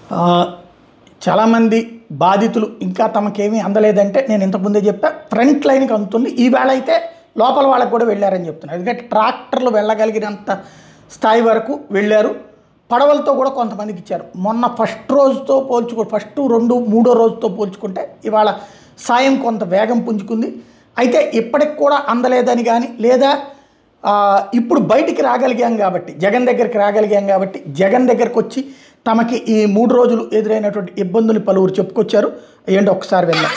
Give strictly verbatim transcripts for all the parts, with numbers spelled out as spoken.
చాలామంది బాధితులు ఇంకా తమకేమీ అందలేదంటే నేను ఇంతకుముందే చెప్పా ఫ్రంట్ లైన్కి అందుతుంది. ఈవేళ అయితే లోపల వాళ్ళకి కూడా వెళ్ళారని చెప్తున్నారు. ఎందుకంటే ట్రాక్టర్లు వెళ్ళగలిగినంత స్థాయి వరకు వెళ్ళారు. పడవలతో కూడా కొంతమందికి ఇచ్చారు. మొన్న ఫస్ట్ రోజుతో పోల్చుకో ఫస్ట్ రెండు మూడో రోజుతో పోల్చుకుంటే ఇవాళ సాయం కొంత వేగం పుంజుకుంది. అయితే ఇప్పటికి కూడా అందలేదని కానీ లేదా ఇప్పుడు బయటికి రాగలిగాం కాబట్టి జగన్ దగ్గరికి రాగలిగాం కాబట్టి జగన్ దగ్గరికి వచ్చి తమకి ఈ మూడు రోజులు ఎదురైనటువంటి ఇబ్బందులు పలువురు చెప్పుకొచ్చారు. ఏంటో ఒకసారి వెళ్దాం.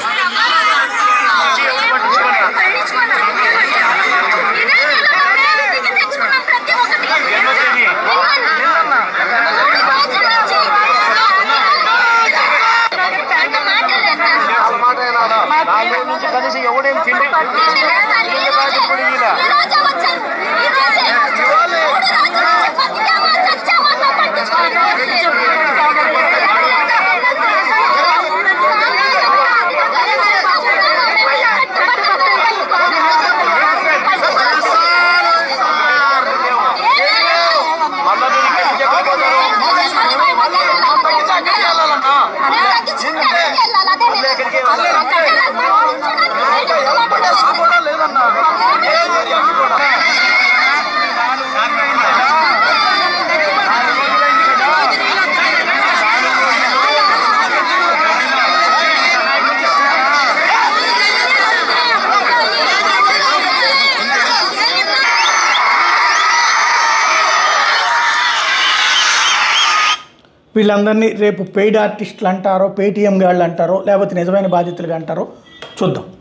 వీళ్ళందరినీ రేపు పెయిడ్ ఆర్టిస్టులు అంటారో పేటీఎం గాళ్ళు అంటారో లేకపోతే నిజమైన బాధితులుగా అంటారో చూద్దాం.